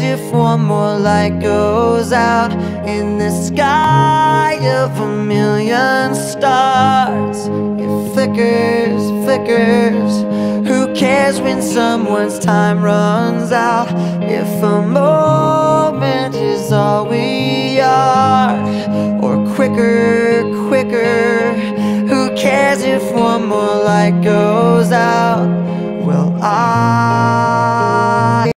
if one more light goes out in the sky of a million stars? It flickers, flickers. Who cares when someone's time runs out? If a moment is all we are, or quicker, quicker. Who cares if one more light goes out? Well,